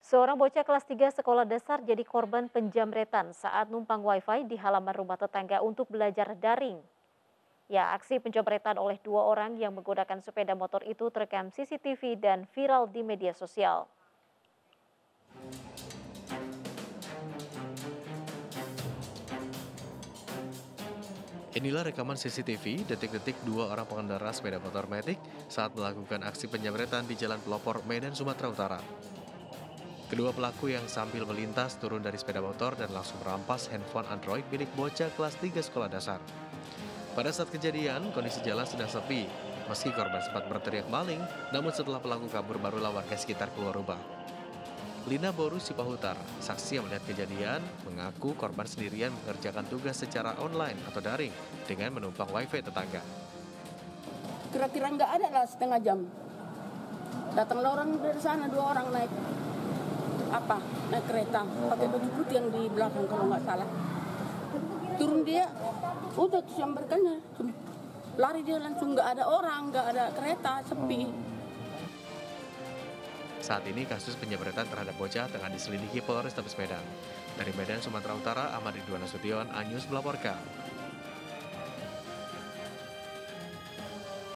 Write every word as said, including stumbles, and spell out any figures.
Seorang bocah kelas tiga sekolah dasar jadi korban penjamretan saat numpang wifi di halaman rumah tetangga untuk belajar daring. Ya, aksi penjamretan oleh dua orang yang menggunakan sepeda motor itu terekam C C T V dan viral di media sosial. Inilah rekaman C C T V detik-detik dua orang pengendara sepeda motor Matic saat melakukan aksi penjamretan di Jalan Pelopor, Medan, Sumatera Utara. Kedua pelaku yang sambil melintas turun dari sepeda motor dan langsung merampas handphone Android milik bocah kelas tiga sekolah dasar. Pada saat kejadian, kondisi jalan sedang sepi. Meski korban sempat berteriak maling, namun setelah pelaku kabur barulah warga sekitar keluar rumah. Lina Boru Sipahutar, saksi yang melihat kejadian, mengaku korban sendirian mengerjakan tugas secara online atau daring dengan menumpang wifi tetangga. Kira-kira nggak ada lah setengah jam. Datanglah orang dari sana, dua orang naik apa naik kereta pakai baju putih yang di belakang kalau nggak salah. Turun dia, udah disambarkannya, lari dia langsung, nggak ada orang, nggak ada kereta, sepi. Saat ini kasus penjamretan terhadap bocah tengah diselidiki Polrestabes Medan. Dari Medan, Sumatera Utara, Ahmad Ridwan Nasution, Anyus melaporkan.